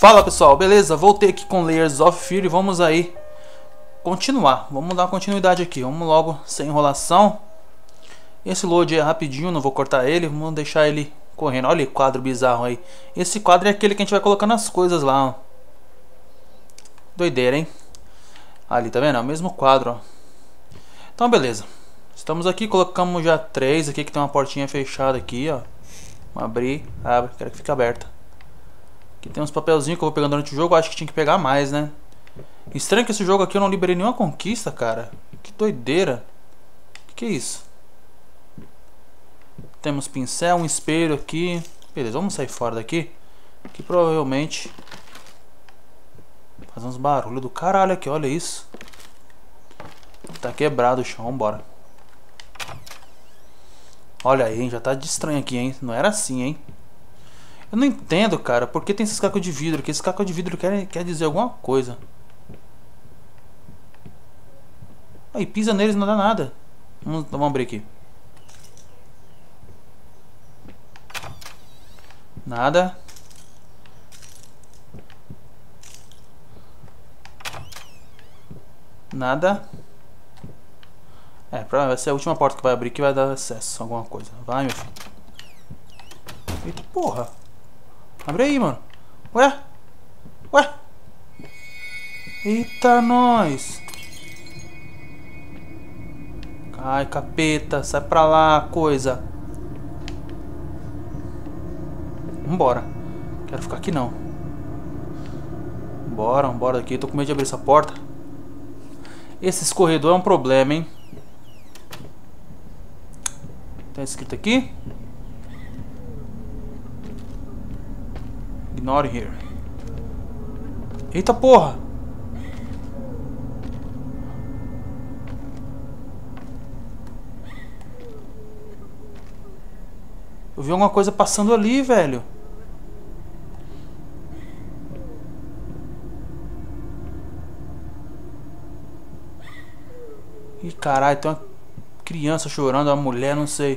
Fala pessoal, beleza? Voltei aqui com Layers of Fear e vamos aí continuar. Vamos dar continuidade aqui, vamos logo sem enrolação. Esse load é rapidinho, não vou cortar ele, vamos deixar ele correndo. Olha que quadro bizarro aí. Esse quadro é aquele que a gente vai colocando as coisas lá, ó. Doideira, hein? Ali, tá vendo? É o mesmo quadro, ó. Então beleza, estamos aqui, colocamos já 3 aqui, que tem uma portinha fechada aqui, ó. Vamos abrir, abre, quero que fique aberta. Aqui tem uns papelzinhos que eu vou pegando durante o jogo. Acho que tinha que pegar mais, né? Estranho que esse jogo aqui eu não liberei nenhuma conquista, cara. Que doideira. Que é isso? Temos pincel, um espelho aqui. Beleza, vamos sair fora daqui. Que provavelmente faz uns barulhos do caralho aqui, olha isso. Tá quebrado o chão, vambora. Olha aí, hein? Já tá de estranho aqui, hein? Não era assim, hein? Eu não entendo, cara, por que tem esses cacos de vidro aqui? Esse caco de vidro quer dizer alguma coisa. Aí, pisa neles, não dá nada. Vamos abrir aqui. Nada. Nada. Vai ser a última porta que vai abrir que vai dar acesso a alguma coisa. Vai, meu filho. Eita porra. Abre aí, mano. Ué? Ué? Eita, nós. Ai, capeta. Sai pra lá, coisa. Vambora. Quero ficar aqui, não. Vambora daqui. Tô com medo de abrir essa porta. Esse escorredor é um problema, hein? Tá escrito aqui. Ignore here. Eita porra! Eu vi alguma coisa passando ali, velho. Ih, caralho, tem uma criança chorando, uma mulher, não sei.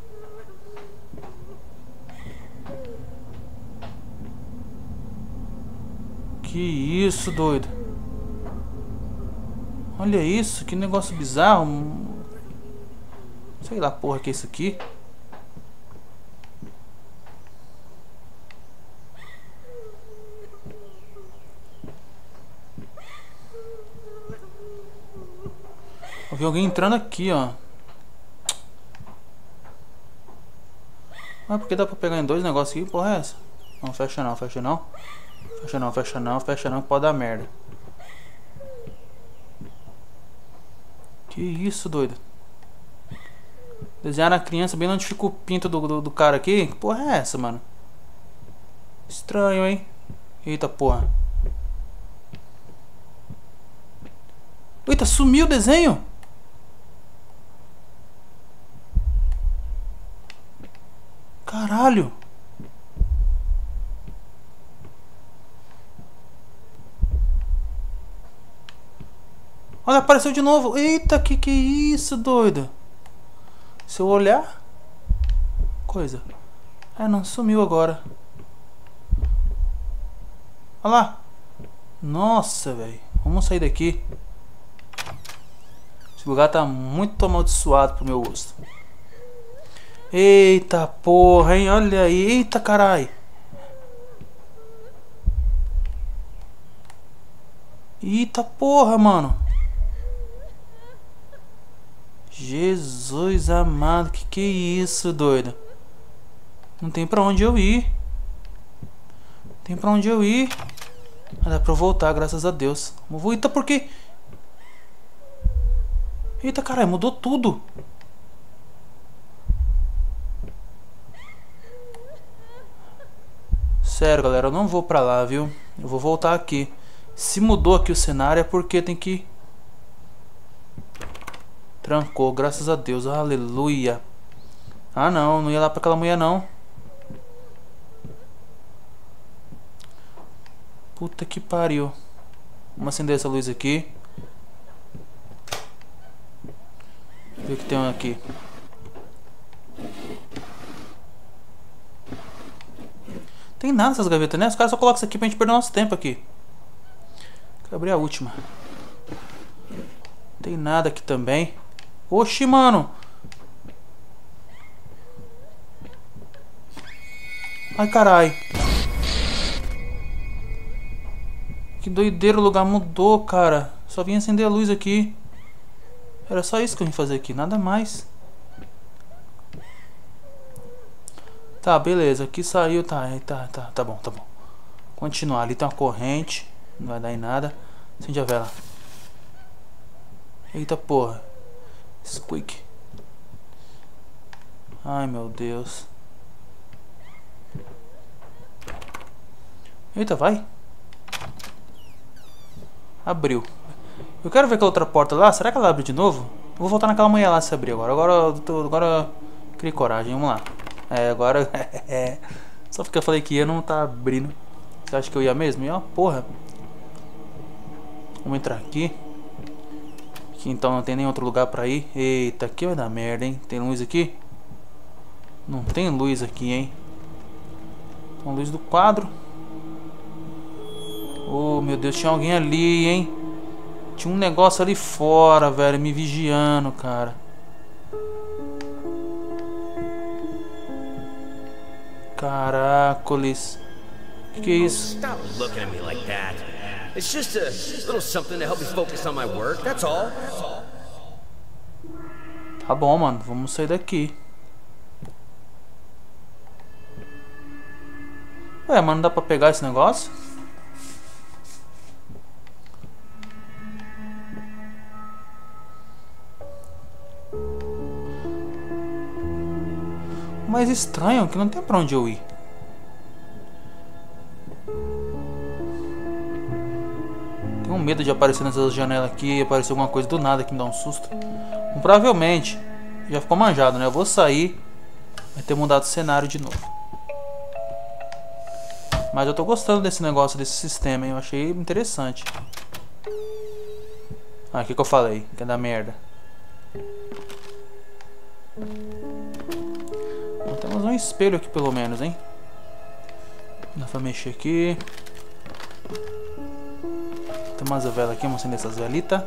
Que isso, doido. Olha isso, que negócio bizarro. Sei lá, porra, que é isso aqui. Eu vi alguém entrando aqui, ó. Ah, porque dá pra pegar em 2 negócios aqui? Porra é essa? Não, fecha não, fecha não. Fecha não, fecha não, fecha não, pode dar merda. Que isso, doido. Desenharam a criança bem onde fica o pinto do cara aqui. Que porra é essa, mano? Estranho, hein? Eita porra. Eita, sumiu o desenho. Caralho. Olha, apareceu de novo. Eita, que é isso, doido? Se eu olhar... Coisa. Não, sumiu agora. Olha lá. Nossa, velho. Vamos sair daqui. Esse lugar tá muito amaldiçoado pro meu gosto. Eita porra, hein? Olha aí. Eita, carai. Eita porra, mano. Jesus amado, que é isso, doido? Não tem pra onde eu ir. Não tem pra onde eu ir. Dá pra eu voltar, graças a Deus. Eita, por quê? Eita, caralho, mudou tudo. Sério, galera, eu não vou pra lá, viu? Eu vou voltar aqui. Se mudou aqui o cenário é porque tem que... Trancou, graças a Deus, aleluia. Ah não, não ia lá pra aquela mulher não. Puta que pariu. Vamos acender essa luz aqui. Ver o que tem aqui. Tem nada nessas gavetas, né? Os caras só colocam isso aqui pra gente perder nosso tempo aqui. Quero abrir a última. Não tem nada aqui também. Oxi, mano. Ai, carai. Que doideira, o lugar mudou, cara. Só vim acender a luz aqui. Era só isso que eu vim fazer aqui, nada mais. Tá, beleza. Aqui saiu, tá bom, tá bom. Continuar, ali tem uma corrente. Não vai dar em nada. Acende a vela. Eita porra. Squeak. Ai, meu Deus. Eita, vai. Abriu. Eu quero ver aquela outra porta lá. Será que ela abre de novo? Eu vou voltar naquela manhã lá se abrir agora. Agora criei coragem. Vamos lá. É, agora... Só porque eu falei que ia, não tá abrindo. Você acha que eu ia mesmo? Ia, porra. Vamos entrar aqui. Aqui então não tem nem outro lugar pra ir. Eita, aqui vai dar merda, hein? Tem luz aqui? Não tem luz aqui, hein? Tem luz do quadro. Oh, meu Deus, tinha alguém ali, hein? Tinha um negócio ali fora, velho, me vigiando, cara. Caracoles. Que é isso? Stop looking at me like that. It's just a little something to help me focus on my work, that's all. Tá bom, mano, vamos sair daqui. Ué, mas não dá pra pegar esse negócio? Mais estranho que não tem pra onde eu ir. Tenho medo de aparecer nessas janelas aqui e aparecer alguma coisa do nada que me dá um susto. Provavelmente já ficou manjado, né? Eu vou sair, vai ter mudado o cenário de novo. Mas eu tô gostando desse negócio, desse sistema, hein? Eu achei interessante. Ah, o que eu falei? Que é da merda. Temos um espelho aqui pelo menos, hein? Dá pra mexer aqui. Tem umas velas aqui, vamos acender essas velitas.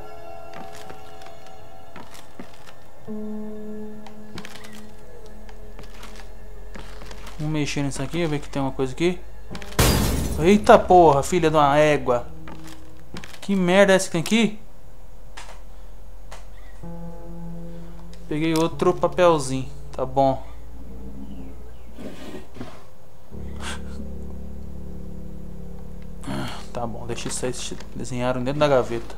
Vamos mexer nisso aqui, ver que tem uma coisa aqui. Eita porra, filha de uma égua. Que merda é essa que tem aqui? Peguei outro papelzinho, tá bom. Tá bom, deixa isso aí, desenharam dentro da gaveta.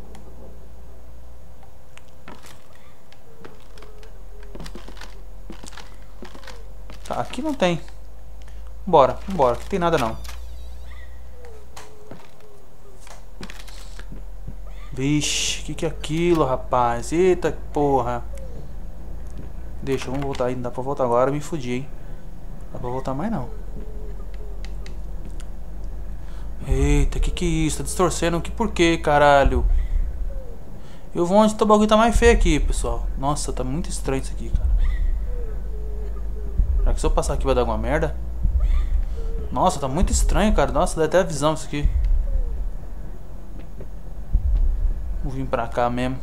Tá, aqui não tem. Bora, vambora, aqui não tem nada não. Vixe, que é aquilo, rapaz? Eita porra. Deixa, vamos voltar aí, não dá pra voltar agora, me fudi, hein? Não dá pra voltar mais não. Eita, que é isso? Tá distorcendo? Que por quê, caralho? Eu vou onde o bagulho tá mais feio aqui, pessoal. Nossa, tá muito estranho isso aqui, cara. Será que se eu passar aqui vai dar alguma merda? Nossa, tá muito estranho, cara. Nossa, dá até a visão isso aqui. Vou vir pra cá mesmo.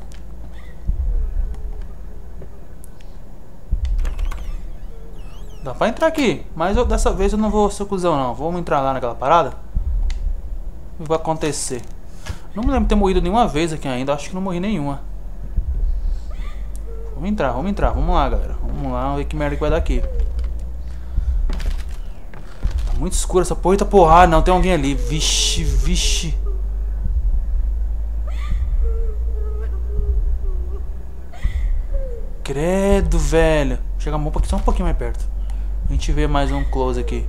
Dá pra entrar aqui, mas dessa vez eu não vou ser cuzão não. Vamos entrar lá naquela parada. O que vai acontecer? Não me lembro de ter morrido nenhuma vez aqui ainda. Acho que não morri nenhuma. Vamos entrar, vamos entrar. Vamos lá, galera. Vamos lá, vamos ver que merda que vai dar aqui. Tá muito escuro essa porra. Eita porra, não, tem alguém ali. Vixe, vixe. Credo, velho. Chega só um pouquinho mais perto. A gente vê mais um close aqui.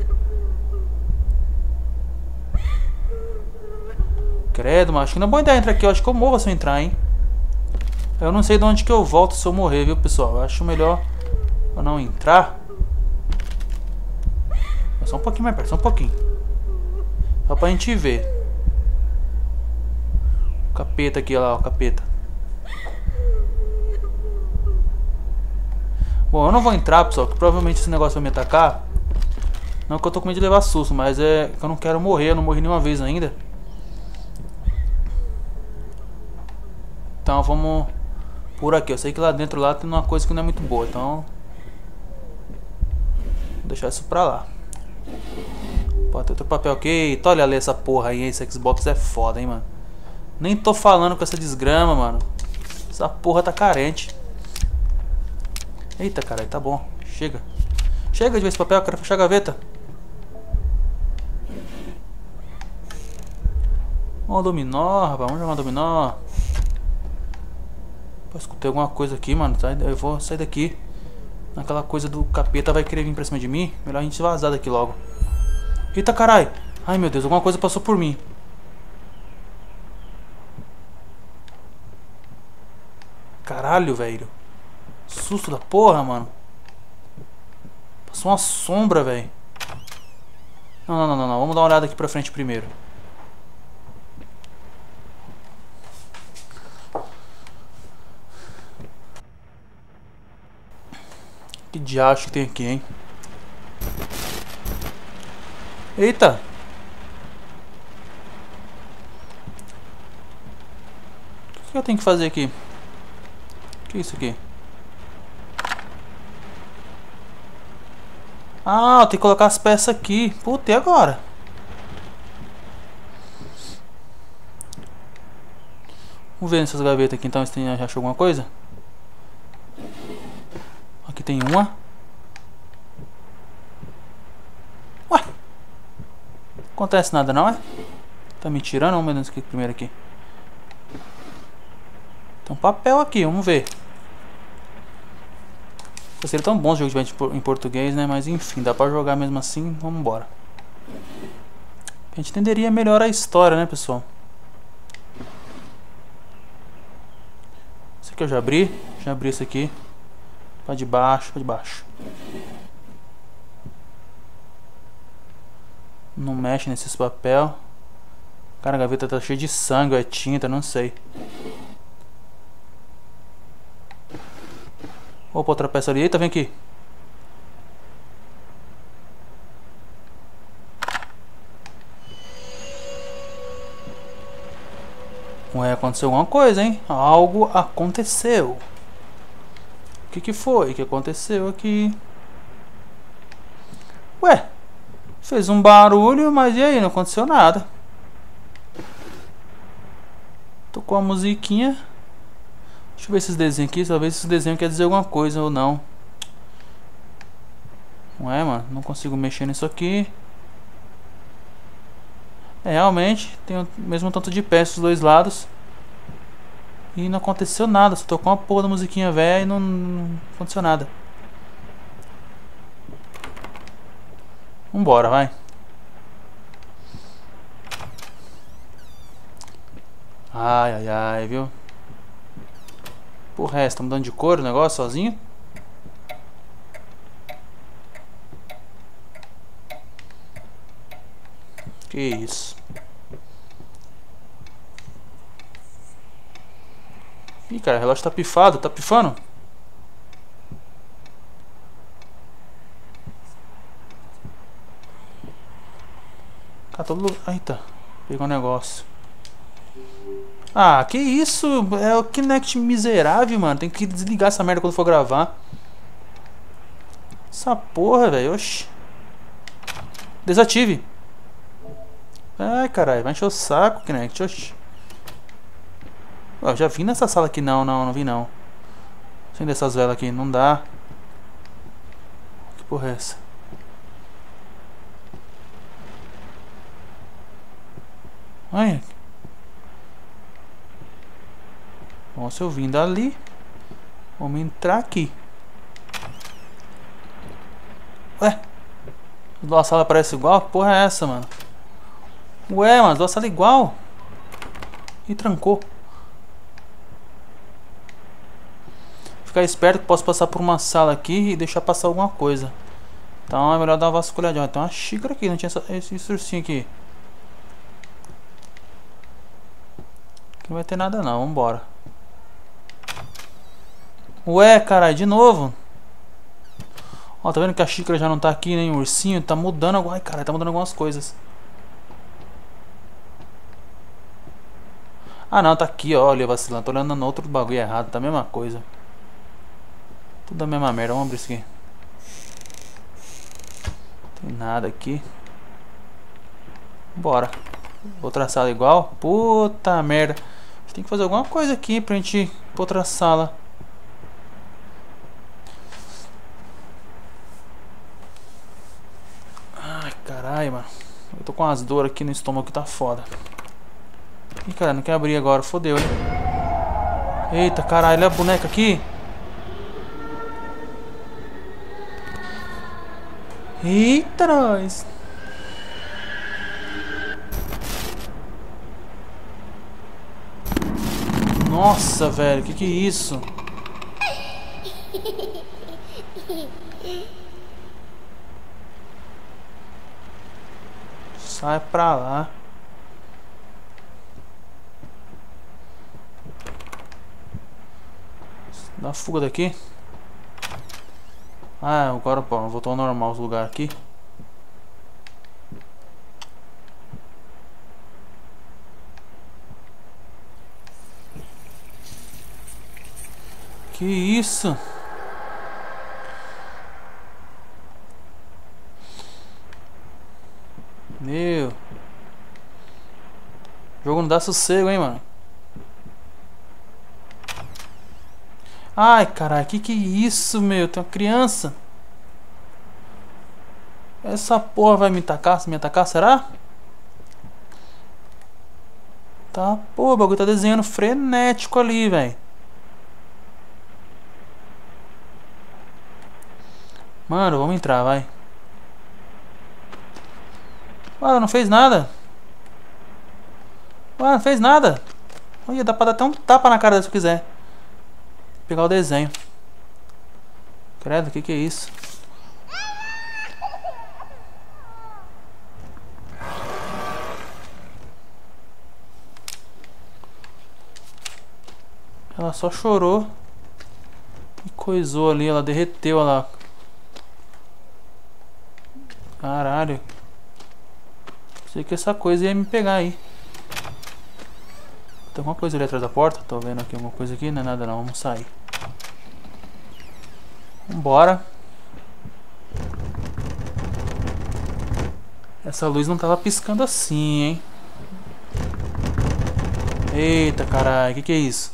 Credo, mas acho que não é boa ideia entrar aqui. Eu acho que eu morro se eu entrar, hein. Eu não sei de onde que eu volto se eu morrer, viu, pessoal. Eu acho melhor eu não entrar. Só um pouquinho mais perto, só um pouquinho. Só pra gente ver. O capeta aqui, olha lá, o capeta. Bom, eu não vou entrar, pessoal, que provavelmente esse negócio vai me atacar. Não que eu tô com medo de levar susto, mas é que eu não quero morrer. Eu não morri nenhuma vez ainda. Então vamos por aqui. Eu sei que lá dentro lá tem uma coisa que não é muito boa. Então vou deixar isso pra lá. Pode ter outro papel aqui. Olha ali essa porra aí. Esse Xbox é foda, hein, mano. Nem tô falando com essa desgrama, mano. Essa porra tá carente. Eita, caralho, tá bom. Chega. Chega de ver esse papel, eu quero fechar a gaveta. Vamos dominó, rapaz. Vamos jogar um dominó. Pô, escutei alguma coisa aqui, mano. Eu vou sair daqui. Aquela coisa do capeta vai querer vir pra cima de mim. Melhor a gente vazar daqui logo. Eita, caralho. Ai, meu Deus, alguma coisa passou por mim. Caralho, velho. Susto da porra, mano. Passou uma sombra, velho. Não. Vamos dar uma olhada aqui pra frente primeiro. Que diacho que tem aqui, hein? Eita! O que eu tenho que fazer aqui? O que é isso aqui? Ah, eu tenho que colocar as peças aqui. Puta, e agora? Vamos ver nessas gavetas aqui então se tem, achou alguma coisa. Aqui tem uma. Ué? Não acontece nada não, é? Tá me tirando? Vamos ver aqui primeiro aqui. Tem um papel aqui, vamos ver. Seria tão bom se o jogo tivesse em português, né? Mas enfim, dá pra jogar mesmo assim. Vamos embora. A gente entenderia melhor a história, né, pessoal? Esse aqui eu já abri. Já abri esse aqui. Pra de baixo, pra de baixo. Não mexe nesses papel. Cara, a gaveta tá cheia de sangue, é tinta, não sei. Opa, outra peça ali. Eita, vem aqui. Ué, aconteceu alguma coisa, hein? Algo aconteceu. O que foi que aconteceu aqui? Ué, fez um barulho, mas e aí? Não aconteceu nada. Tocou a musiquinha. Deixa eu ver esses desenhos aqui, talvez esse desenho quer dizer alguma coisa ou não. Ué, mano, não consigo mexer nisso aqui. É, realmente, tem o mesmo tanto de peças dos dois lados. E não aconteceu nada, só tocou uma porra da musiquinha velha e não aconteceu nada. Vambora, vai. Ai, viu? Porra, tá mudando de cor o negócio sozinho? Que isso? Ih, cara, o relógio tá pifado, tá pifando? Cara, todo... Eita, pegou um negócio. Ah, que isso? É o Kinect miserável, mano. Tem que desligar essa merda quando for gravar. Essa porra, velho. Oxi. Desative. Ai, caralho. Vai encher o saco, Kinect. Oxi. Ó, já vim nessa sala aqui. Não vi não. Acender essas velas aqui. Não dá. Que porra é essa? Ai. Nossa, eu vim dali. Vamos entrar aqui. Ué? A sala parece igual? Que porra é essa, mano? Ué, mas a sala é igual. E trancou. Ficar esperto que posso passar por uma sala aqui e deixar passar alguma coisa. Então é melhor dar uma vasculhadinha. Tem uma xícara aqui, não tinha esse ursinho aqui. Aqui não vai ter nada não, vambora. Ué, caralho, de novo. Ó, tá vendo que a xícara já não tá aqui, nem o ursinho? Tá mudando. Ai, cara, tá mudando algumas coisas. Ah, não, tá aqui, ó. Olha, vacilando. Tô olhando no outro bagulho errado. Tá a mesma coisa. Tudo a mesma merda. Vamos abrir isso aqui. Não tem nada aqui. Bora. Outra sala igual. Puta merda. Tem que fazer alguma coisa aqui pra gente ir pra outra sala. Ai, caralho, mano. Eu tô com umas dores aqui no estômago que tá foda. Ih, cara, não quer abrir agora. Fodeu, hein? Eita, caralho. Olha a boneca aqui. Eita, nós. Nossa, velho. Que é isso? Sai pra lá. Dá fuga daqui. Ah, agora pô, voltou ao normal os lugares aqui. Que isso? Meu. O jogo não dá sossego, hein, mano. Ai, caralho, que é isso, meu? Tem uma criança. Essa porra vai me atacar? Se me atacar, será? Tá, pô, o bagulho tá desenhando frenético ali, velho. Mano, vamos entrar, vai. Ué, não fez nada. Ué, não fez nada. Olha, dá pra dar até um tapa na cara se eu quiser. Pegar o desenho. Credo, que é isso? Ela só chorou e coisou ali, ela derreteu lá. Caralho. Sei que essa coisa ia me pegar aí. Tem alguma coisa ali atrás da porta? Tô vendo aqui alguma coisa aqui, não é nada não, vamos sair. Vambora. Essa luz não tava piscando assim, hein? Eita, caralho, que é isso?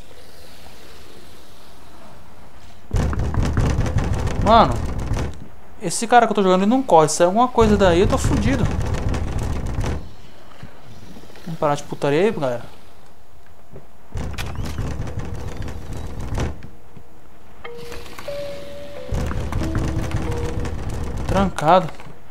Mano, esse cara que eu tô jogando ele não corre. Se é alguma coisa daí, eu tô fudido. Vamos parar de putaria aí, galera. Trancado.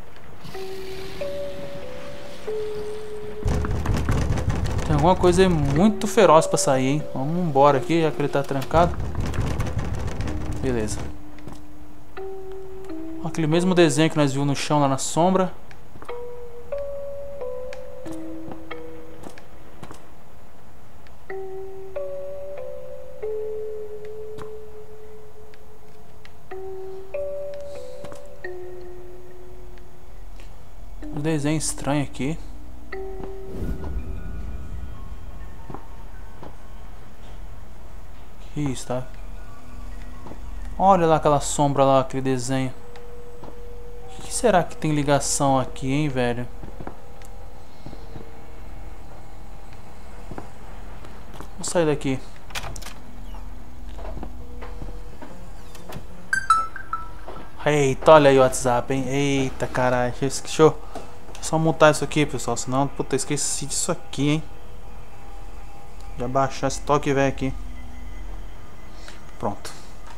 Tem alguma coisa aí muito feroz pra sair, hein? Vamos embora aqui, já que ele tá trancado. Beleza. Aquele mesmo desenho que nós vimos no chão lá na sombra. Um desenho estranho aqui. Que isso, tá? Olha lá aquela sombra lá, aquele desenho. O que será que tem ligação aqui, hein, velho? Vou sair daqui. Eita, olha aí o WhatsApp, hein? Eita, caralho. Deixa eu só mutar isso aqui, pessoal. Senão, puta, eu esqueci disso aqui, hein? Já baixar esse toque velho aqui. Pronto.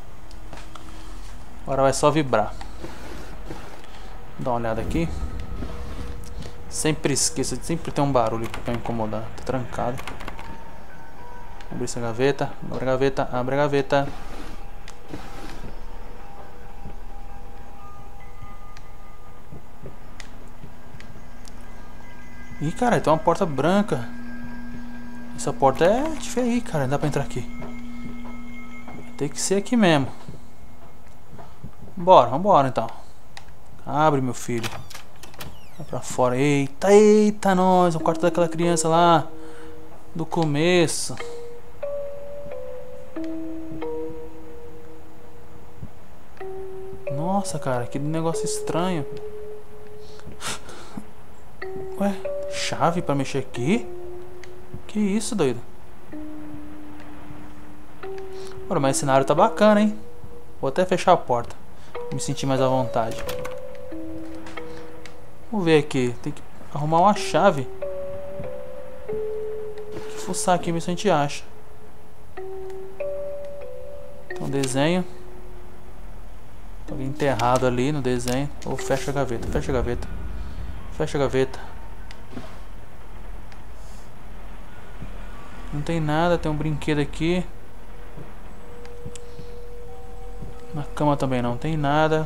Agora vai só vibrar. Dá uma olhada aqui. Sempre esqueça, sempre tem um barulho pra incomodar. Tá trancado. Abre essa gaveta. Abre a gaveta. Abre a gaveta. Ih, cara, tem uma porta branca. Essa porta é diferente, cara. Não dá pra entrar aqui. Tem que ser aqui mesmo. Bora, vambora então. Abre, meu filho. Vai pra fora. Eita, eita, nós. O quarto daquela criança lá. Do começo. Nossa, cara, que negócio estranho. Ué, chave pra mexer aqui? Que isso, doido? Ora, mas esse cenário tá bacana, hein? Vou até fechar a porta. Me sentir mais à vontade. Vamos ver aqui. Tem que arrumar uma chave. Vou fuçar aqui, ver se a gente acha. Tem um desenho. Tá alguém enterrado ali no desenho. Ou fecha a gaveta, fecha a gaveta. Fecha a gaveta. Não tem nada, tem um brinquedo aqui. Na cama também não tem nada.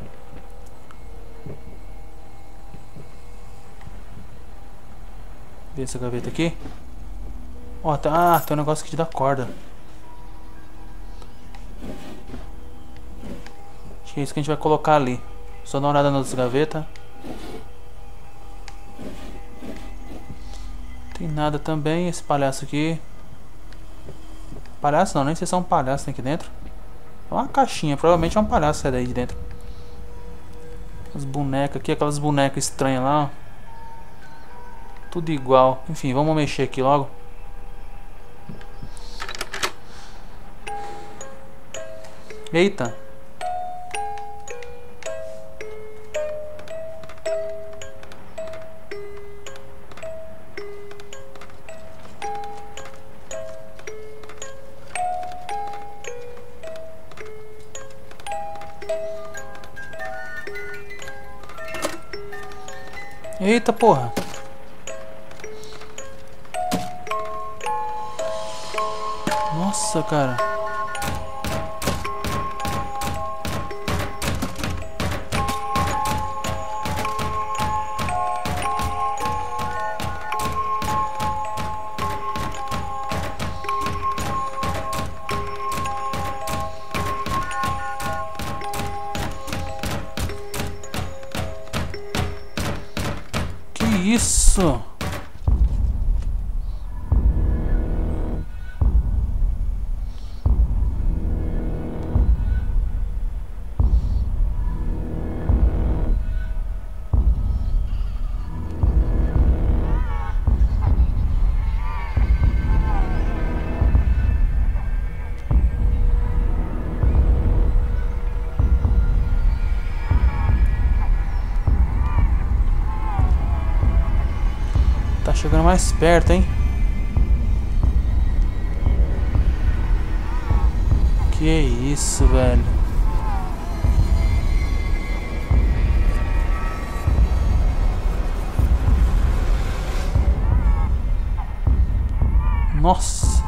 Vê essa gaveta aqui. Ó, tá, tem um negócio aqui da corda. Acho que é isso que a gente vai colocar ali. Só dar uma olhada nas gavetas. Tem nada também. Esse palhaço aqui. Palhaço não, nem sei se é um palhaço tem aqui dentro. É uma caixinha, provavelmente é um palhaço que sai daí de dentro. As bonecas aqui, aquelas bonecas estranhas lá, ó. Tudo igual. Enfim, vamos mexer aqui logo. Eita. Eita porra. Nossa, cara. Que isso? Tá chegando mais perto, hein? Que isso, velho? Nossa.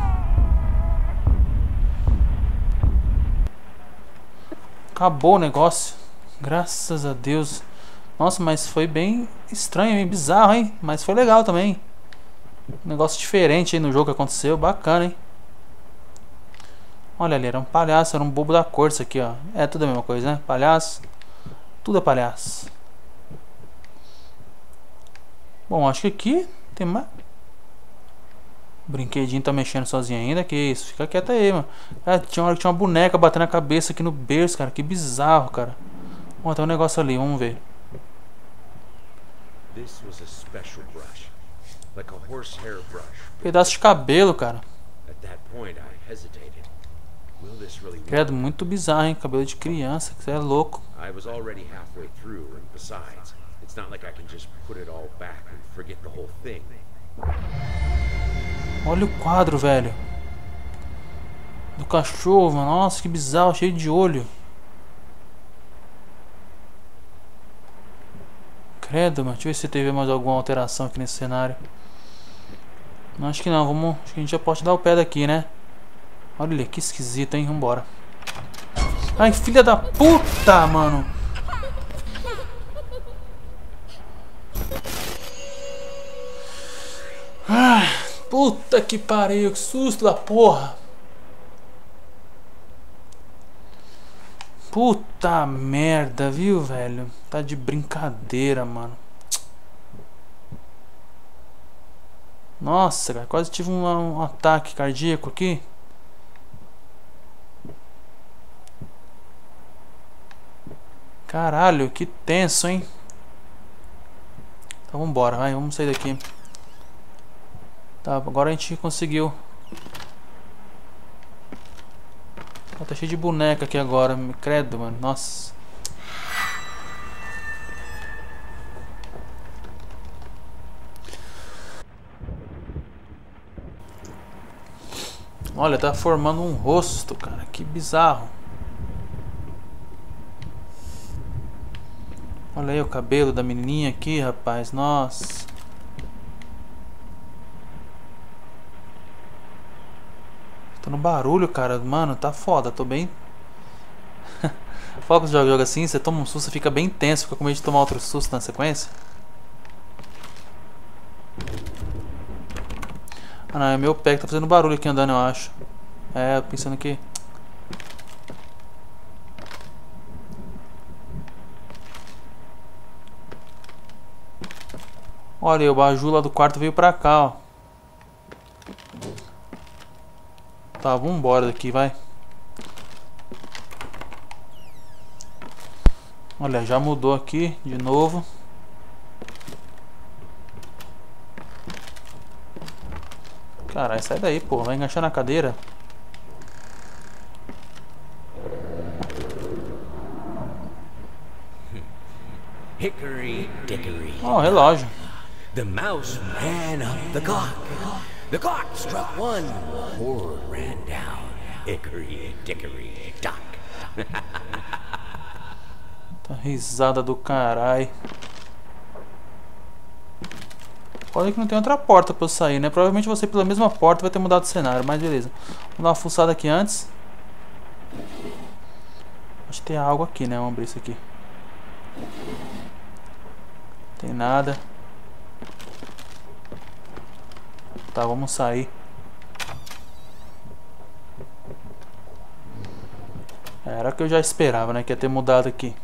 Acabou o negócio. Graças a Deus. Nossa, mas foi bem estranho, bem bizarro, hein? Mas foi legal também. Um negócio diferente aí no jogo que aconteceu. Bacana, hein? Olha ali, era um palhaço, era um bobo da cor isso aqui, ó. É tudo a mesma coisa, né? Palhaço. Tudo é palhaço. Bom, acho que aqui tem mais... O brinquedinho tá mexendo sozinho ainda. Que isso? Fica quieto aí, mano. Cara, tinha uma hora que tinha uma boneca batendo a cabeça aqui no berço, cara. Que bizarro, cara. Ó, tem um negócio ali, vamos ver. This was a special brush, like a horsehair brush. Pedaço de cabelo, cara. At that point, I hesitated. Will this really work? Credo, muito bizarro, hein? Cabelo de criança, que você é louco. I was already halfway through, and besides, it's not like I can just put it all back and forget the whole thing. Olha o quadro, velho. Do cachorro, mano. Nossa, que bizarro, cheio de olho. Credo, mano. Deixa eu ver se teve mais alguma alteração aqui nesse cenário. Não, acho que não. Vamos... Acho que a gente já pode dar o pé daqui, né? Olha ali, que esquisito, hein? Vambora. Ai, filha da puta, mano. Ai, puta que pariu. Que susto da porra. Puta merda, viu, velho? Tá de brincadeira, mano. Nossa, cara, quase tive um ataque cardíaco aqui. Caralho, que tenso, hein? Então vambora, vai, vamos sair daqui. Tá, agora a gente conseguiu. Tá cheio de boneca aqui agora, me credo, mano. Nossa. Olha, tá formando um rosto, cara. Que bizarro. Olha aí o cabelo da menininha aqui, rapaz. Nossa. Tô no barulho, cara. Mano, tá foda. Tô bem... Foca de jogo assim, você toma um susto, fica bem tenso. Fica com medo de tomar outro susto na sequência. Ah não, é meu pé que tá fazendo barulho aqui andando, eu acho. É, pensando que... Olha aí, o Baju lá do quarto veio pra cá, ó. Tá, vambora daqui, vai. Olha, já mudou aqui de novo. Caralho, sai daí, pô. Vai enganchar na cadeira. Hickory dickory. Ó, relógio. The mouse ran up the clock. The clock struck one. Horror ran down. Hickory dickory dock. Tá risada do caralho. Olha que não tem outra porta pra eu sair, né? Provavelmente você pela mesma porta vai ter mudado o cenário, mas beleza. Vamos dar uma fuçada aqui antes. Acho que tem algo aqui, né? Vamos abrir isso aqui. Tem nada. Tá, vamos sair. Era o que eu já esperava, né? Que ia ter mudado aqui.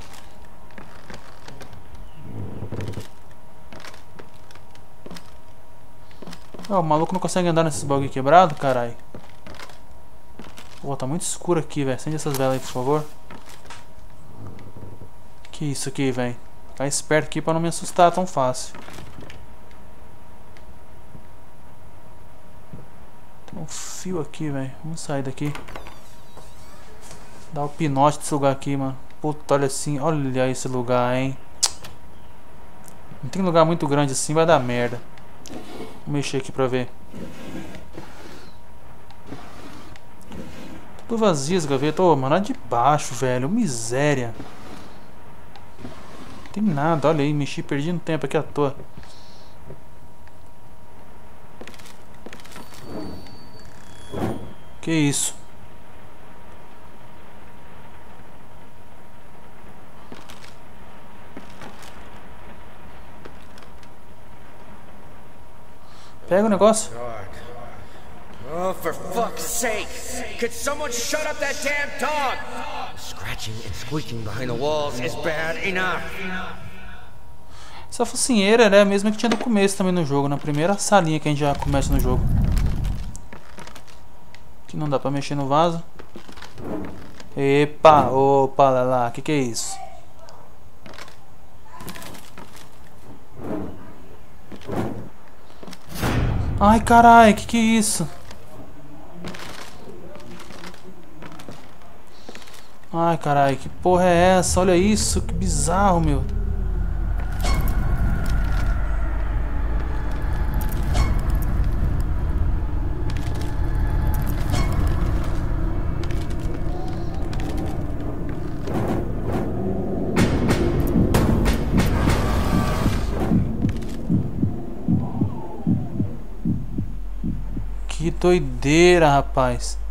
Oh, o maluco não consegue andar nesses bagulho quebrado, caralho. Pô, tá muito escuro aqui, velho. Acende essas velas aí, por favor. Que isso aqui, velho? Ficar esperto aqui pra não me assustar tão fácil. Tem um fio aqui, velho. Vamos sair daqui. Dá o pinote desse lugar aqui, mano. Puta, olha assim. Olha esse lugar, hein. Não tem lugar muito grande assim, vai dar merda. Vou mexer aqui pra ver. Tudo vazio as gavetas. Ô, mano, lá de baixo, velho. Miséria. Não tem nada, olha aí. Mexi, perdi um tempo aqui à toa. Que isso? Pega o negócio. Oh, for fuck's sake! Could someone shut up that damn dog? Scratching and squeaking behind the walls is bad enough. Essa focinheira é a mesma que tinha no começo também no jogo, na primeira salinha que a gente já começa no jogo. Aqui não dá pra mexer no vaso. Epa, opa, lá, que é isso? Ai, carai, que é isso? Ai, carai, que porra é essa? Olha isso, que bizarro, meu. Que doideira, rapaz.